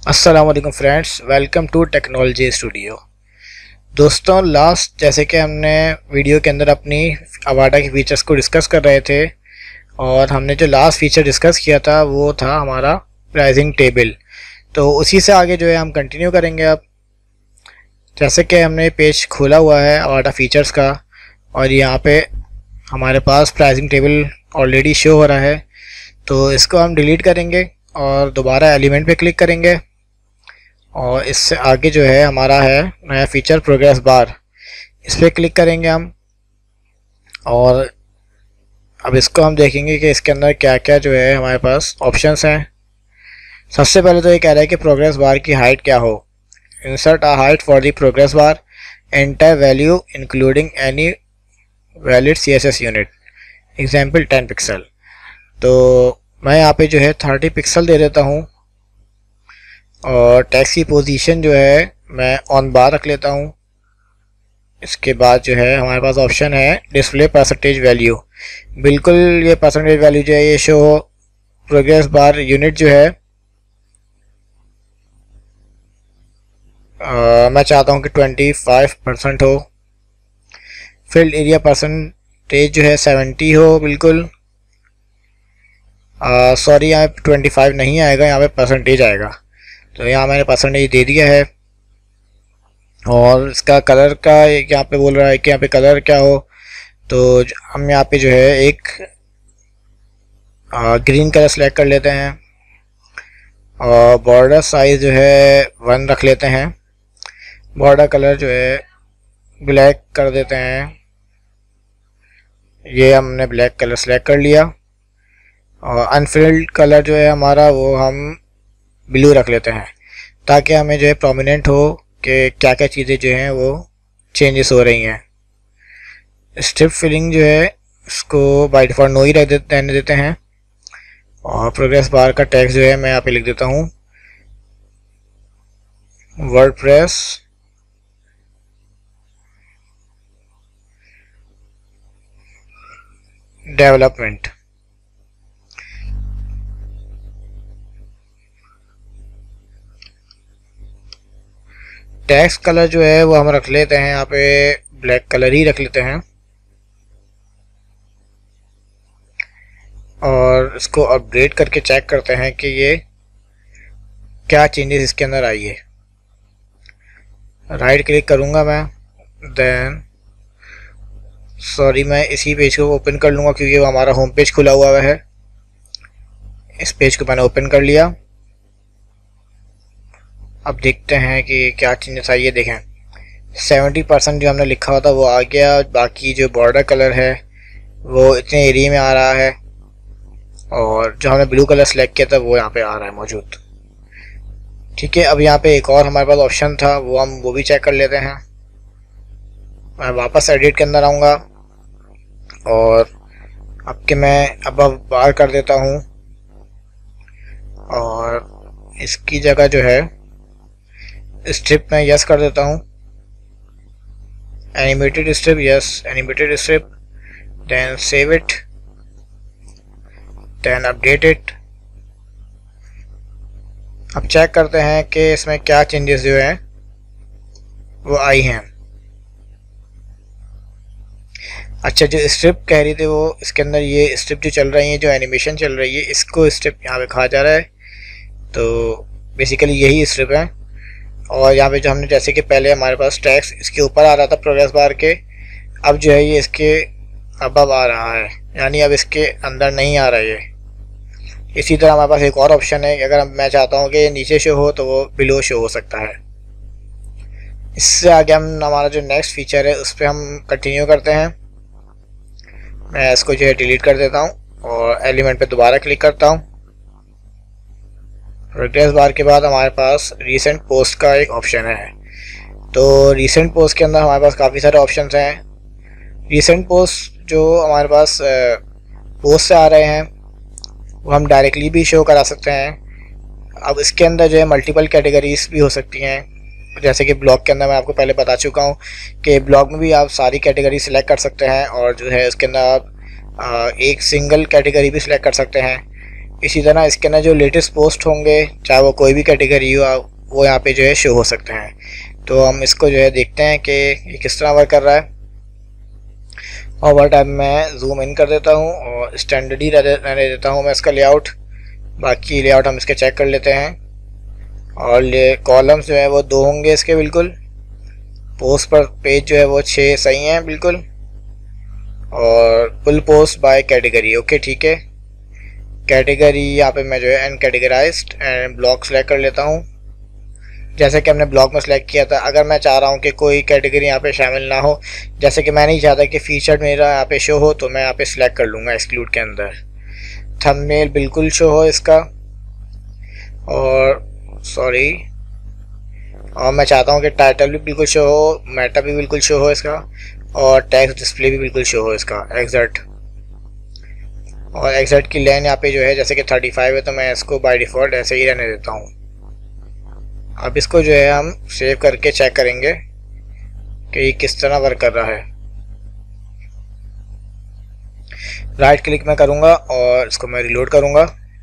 अस्सलाम वालेकुम friends, welcome to technology studio. दोस्तों, लास्ट जैसे कि हमने वीडियो के अंदर अपनी अवाडा के फीचर्स को डिस्कस कर रहे थे और हमने जो लास्ट फीचर डिस्कस किया था वो था हमारा प्राइसिंग टेबल। तो उसी से आगे जो है हम कंटिन्यू करेंगे। अब जैसे कि हमने पेज खोला हुआ है अवाडा फीचर्स का और यहाँ पे हमारे पास प्राइसिंग टेबल ऑलरेडी शो हो रहा है, तो इसको हम डिलीट करेंगे और दोबारा एलिमेंट पे क्लिक करेंगे और इससे आगे जो है हमारा है नया फीचर प्रोग्रेस बार, इस पर क्लिक करेंगे हम। और अब इसको हम देखेंगे कि इसके अंदर क्या क्या जो है हमारे पास ऑप्शंस हैं। सबसे पहले तो ये कह रहा है कि प्रोग्रेस बार की हाइट क्या हो। Insert a height for the progress bar, enter value including any valid CSS unit, example 10 pixel. तो मैं यहाँ पे जो है 30 पिक्सल दे देता हूँ और टेक्स्ट की पोजीशन जो है मैं ऑन बार रख लेता हूँ। इसके बाद जो है हमारे पास ऑप्शन है डिस्प्ले परसेंटेज वैल्यू। बिल्कुल ये परसेंटेज वैल्यू जो है ये शो हो। प्रोग्रेस बार यूनिट जो है मैं चाहता हूँ कि 25% हो। फील्ड एरिया परसेंटेज जो है 70 हो। बिल्कुल सॉरी, यहाँ पे 25 नहीं आएगा, यहाँ पे परसेंटेज आएगा। तो यहाँ मैंने परसेंटेज दे दिया है। और इसका कलर का यहाँ पे बोल रहा है कि यहाँ पे कलर क्या हो, तो हम यहाँ पे जो है एक ग्रीन कलर सेलेक्ट कर लेते हैं और बॉर्डर साइज जो है 1 रख लेते हैं। बॉर्डर कलर जो है ब्लैक कर देते हैं। ये हमने ब्लैक कलर सेलेक्ट कर लिया और अनफिल्ड कलर जो है हमारा वो हम ब्लू रख लेते हैं, ताकि हमें जो है प्रोमिनेंट हो कि क्या क्या चीज़ें जो हैं वो चेंजेस हो रही हैं। स्ट्रिप फिलिंग जो है इसको बाय डिफ़ॉल्ट नो ही रहने देते हैं। और प्रोग्रेस बार का टेक्स्ट जो है मैं यहाँ पे लिख देता हूँ वर्डप्रेस डेवलपमेंट। टेक्स्ट कलर जो है वो हम रख लेते हैं यहाँ पे ब्लैक कलर ही रख लेते हैं और इसको अपडेट करके चेक करते हैं कि ये क्या चेंजेस इसके अंदर आई है। राइट क्लिक करूँगा मैं, देन सॉरी मैं इसी पेज को ओपन कर लूँगा क्योंकि वो हमारा होम पेज खुला हुआ है। इस पेज को मैंने ओपन कर लिया। अब देखते हैं कि क्या चेंजेस आई है। देखें 70% जो हमने लिखा हुआ था वो आ गया। बाकी जो बॉर्डर कलर है वो इतने एरिया में आ रहा है और जो हमने ब्लू कलर सेलेक्ट किया था वो यहाँ पे आ रहा है मौजूद। ठीक है, अब यहाँ पे एक और हमारे पास ऑप्शन था, वो भी चेक कर लेते हैं। मैं वापस एडिट के अंदर आऊँगा और अब के मैं अब बार कर देता हूँ और इसकी जगह जो है स्ट्रिप में यस कर देता हूँ। Animated strip, yes animated strip, then save it, then update it. अब चेक करते हैं कि इसमें क्या चेंजेस जो हैं वो आई हैं। अच्छा, जो स्ट्रिप कह रही थी वो इसके अंदर ये स्ट्रिप जो चल रही है, जो एनिमेशन चल रही है, इसको स्ट्रिप यहाँ पे कहा जा रहा है। तो बेसिकली यही स्ट्रिप है। और यहाँ पे जो हमने जैसे कि पहले हमारे पास टेक्स्ट इसके ऊपर आ रहा था प्रोग्रेस बार के, अब जो है ये इसके अबव आ रहा है, यानी अब इसके अंदर नहीं आ रहा है। इसी तरह हमारे पास एक और ऑप्शन है, अगर मैं चाहता हूँ कि नीचे शो हो तो वो बिलो शो हो सकता है। इससे आगे हम हमारा जो नेक्स्ट फीचर है उस पर हम कंटिन्यू करते हैं। मैं इसको जो है डिलीट कर देता हूँ और एलिमेंट पे दोबारा क्लिक करता हूँ। प्रोग्रेस बार के बाद हमारे पास रीसेंट पोस्ट का एक ऑप्शन है। तो रीसेंट पोस्ट के अंदर हमारे पास काफ़ी सारे ऑप्शंस हैं। रीसेंट पोस्ट जो हमारे पास पोस्ट से आ रहे हैं वो हम डायरेक्टली भी शो करा सकते हैं। अब इसके अंदर जो है मल्टीपल कैटेगरीज भी हो सकती हैं। जैसे कि ब्लॉग के अंदर मैं आपको पहले बता चुका हूँ कि ब्लॉग में भी आप सारी कैटेगरी सिलेक्ट कर सकते हैं और जो है उसके अंदर आप एक सिंगल कैटेगरी भी सिलेक्ट कर सकते हैं। इसी तरह इसके अंदर जो लेटेस्ट पोस्ट होंगे, चाहे वो कोई भी कैटेगरी हो, वो यहाँ पे जो है शो हो सकते हैं। तो हम इसको जो है देखते हैं कि ये किस तरह वर्क कर रहा है। ओवर टाइम मैं जूम इन कर देता हूँ और स्टैंडर्ड ही रहने देता हूँ मैं इसका लेआउट। बाकी लेआउट हम इसके चेक कर लेते हैं। और ये कॉलम्स जो है वो 2 होंगे इसके बिल्कुल। पोस्ट पर पेज जो है वो 6 सही हैं बिल्कुल। और full post by category, okay ठीक है। कैटेगरी यहाँ पे मैं जो है अनकैटेगराइज्ड एंड ब्लॉक सेलेक्ट कर लेता हूँ, जैसे कि हमने ब्लॉक में सेलेक्ट किया था। अगर मैं चाह रहा हूँ कि कोई कैटेगरी यहाँ पे शामिल ना हो, जैसे कि मैं नहीं चाहता कि फीचर्ड मेरा यहाँ पे शो हो, तो मैं यहाँ पे सिलेक्ट कर लूँगा एक्सक्लूड के अंदर। थंबनेल बिल्कुल शो हो इसका, और मैं चाहता हूँ कि टाइटल भी बिल्कुल शो हो, मेटा भी बिल्कुल शो हो इसका, और टेक्स्ट डिस्प्ले भी बिल्कुल शो हो इसका एग्जैक्ट। और एग्जैक्ट की लेंथ यहाँ पे जो है जैसे कि 35 है, तो मैं इसको बाय डिफ़ॉल्ट ऐसे ही रहने देता हूँ। अब इसको जो है हम सेव करके चेक करेंगे कि ये किस तरह वर्क कर रहा है। राइट क्लिक मैं करूँगा और इसको मैं रिलोड करूँगा।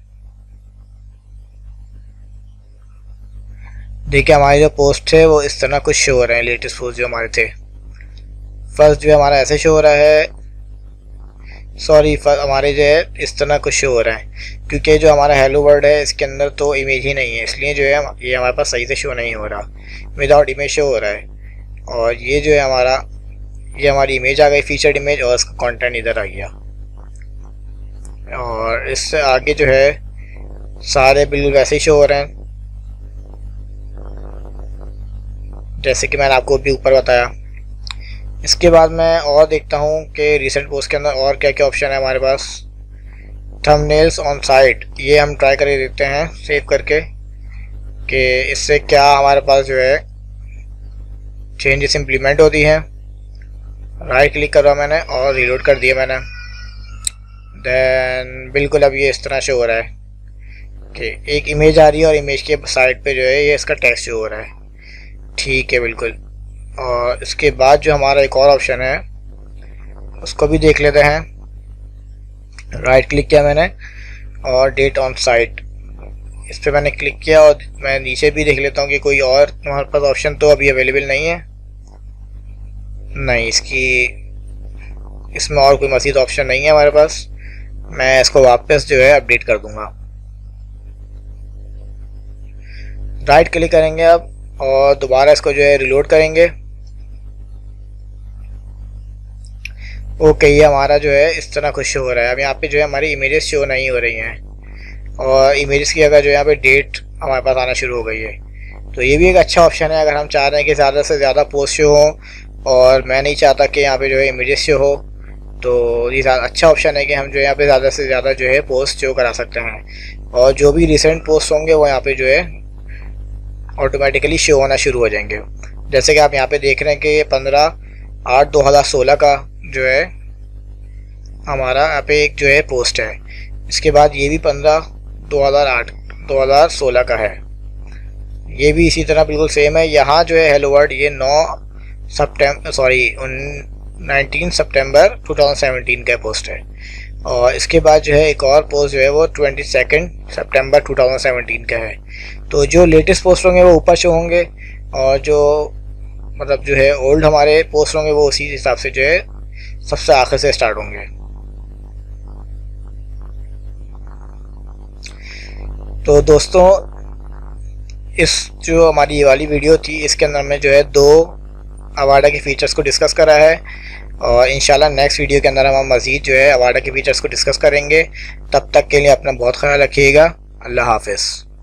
देखिए हमारे जो पोस्ट थे वो इस तरह कुछ शो हो रहे हैं। लेटेस्ट पोस्ट जो हमारे थे, फर्स्ट जो हमारा ऐसे शो हो रहा है, हमारे जो है इस तरह कुछ शो हो रहा है, क्योंकि जो हमारा हेलो वर्ड है इसके अंदर तो इमेज ही नहीं है, इसलिए जो है ये हमारे पास सही से शो नहीं हो रहा, विदाउट इमेज शो हो रहा है। और ये जो है ये हमारी इमेज आ गई, फीचर्ड इमेज, और इसका कंटेंट इधर आ गया। और इससे आगे जो है सारे बिल्कुल वैसे ही शो हो रहे हैं जैसे कि मैंने आपको भी ऊपर बताया। इसके बाद मैं और देखता हूँ कि रिसेंट पोस्ट के अंदर और क्या क्या ऑप्शन है हमारे पास। थंबनेल्स ऑन साइट, ये हम ट्राई करके देखते हैं सेव करके कि इससे क्या हमारे पास जो है चेंजेस इम्प्लीमेंट होती हैं। राइट क्लिक करा मैंने और रिलोड कर दिया मैंने। देन बिल्कुल अब ये इस तरह शो हो रहा है कि एक इमेज आ रही है और इमेज के साइड पे जो है ये इसका टेक्स्ट शो हो रहा है, ठीक है बिल्कुल। और इसके बाद जो हमारा एक और ऑप्शन है उसको भी देख लेते हैं। राइट क्लिक किया मैंने और डेट ऑन साइट, इस पर मैंने क्लिक किया और मैं नीचे भी देख लेता हूँ कि कोई और हमारे पास ऑप्शन तो अभी अवेलेबल नहीं है। नहीं, इसमें और कोई मज़ीद ऑप्शन नहीं है हमारे पास। मैं इसको वापस जो है अपडेट कर दूंगा। राइट क्लिक करेंगे अब और दोबारा इसको जो है रिलोड करेंगे। ओके, ये हमारा जो है इस तरह कुछ शो हो रहा है। अब यहाँ पे जो है हमारी इमेजेस शो नहीं हो रही हैं और इमेजेस की जगह जो है यहाँ पे डेट हमारे पास आना शुरू हो गई है। तो ये भी एक अच्छा ऑप्शन है अगर हम चाह रहे हैं कि ज़्यादा से ज़्यादा पोस्ट शो हो और मैं नहीं चाहता कि यहाँ पे जो है इमेजेस शो हो, तो ये अच्छा ऑप्शन है कि हम जो यहाँ पे ज़्यादा से ज़्यादा जो है पोस्ट शो करा सकते हैं। और जो भी रिसेंट पोस्ट होंगे वो यहाँ पे जो है ऑटोमेटिकली शो होना शुरू हो जाएंगे। जैसे कि आप यहाँ पे देख रहे हैं कि 15/8/2016 का जो है हमारा यहाँ पे एक जो है पोस्ट है। इसके बाद ये भी 15/2016 का है, ये भी इसी तरह बिल्कुल सेम है। यहाँ जो है हेलो वर्ड ये 19 सितंबर 2017 का पोस्ट है। और इसके बाद जो है एक और पोस्ट जो है वो 22 सितंबर 2017 का है। तो जो लेटेस्ट पोस्ट होंगे वो ऊपर शो होंगे और जो मतलब जो है ओल्ड हमारे पोस्ट होंगे वो उसी हिसाब से जो है सबसे आखिर से स्टार्ट होंगे। तो दोस्तों, इस जो हमारी ये वाली वीडियो थी इसके अंदर में जो है 2 अवाडा के फीचर्स को डिस्कस करा है और इंशाल्लाह नेक्स्ट वीडियो के अंदर हम मज़ीद जो है अवाडा के फीचर्स को डिस्कस करेंगे। तब तक के लिए अपना बहुत ख्याल रखिएगा। अल्लाह हाफ़िज़।